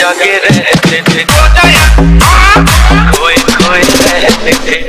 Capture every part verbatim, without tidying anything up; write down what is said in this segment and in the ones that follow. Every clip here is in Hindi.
जागे रहते थे, खोए खोए रहते थे,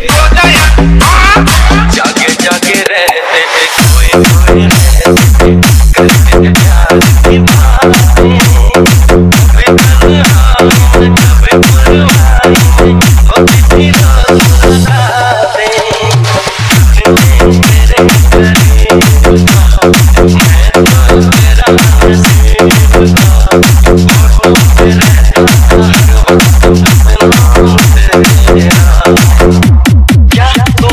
जागे जागे रहते थे, खोए खोए रहते थे, करते थे प्यार की बातें, कभी तन्हाई में कभी परवाई में, होती थी रोज रातें, तुझे मेरे करीब था, मैं तो तेरा नसीब था, होठों पे रहता हर वक्त नाम तेरा, क्या तुम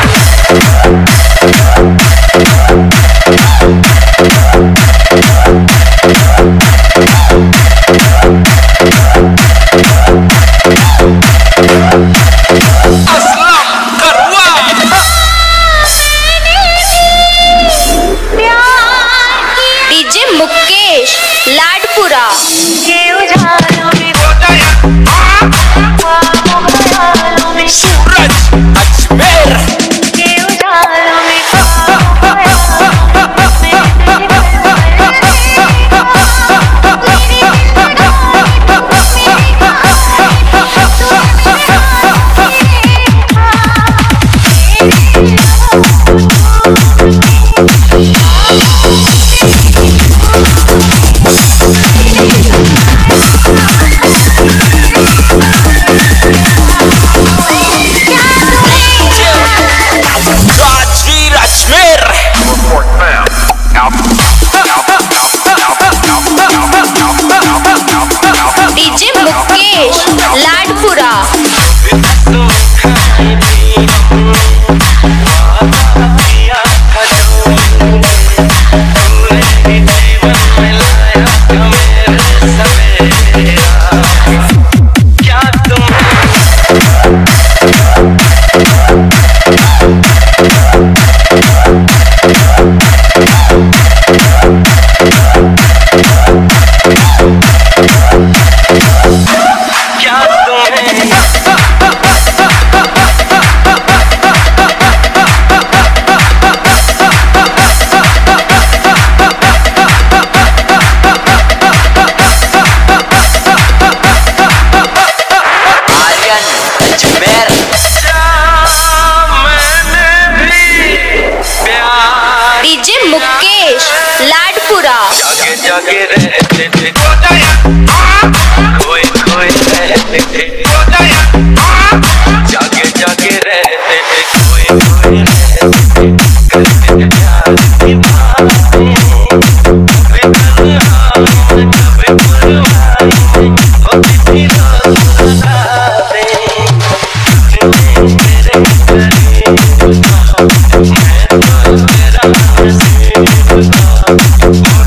डीजे मुकेश लाडपुरा के उजालों में सूरज अजमेर के उजालों में डीजे मुकेश लाडपुरा डीजे मुकेश लाडपुरा जागे जागे रहते थे, खोए खोए रहते थे, जागे जागे रहते थे, खोए खोए रहते थे, करते थे प्यार की बातें, कभी तन्हाई में कभी परवाई में, होती थी रोज रातें, तुझे मेरे करीब था, मैं तो तेरा नसीब था।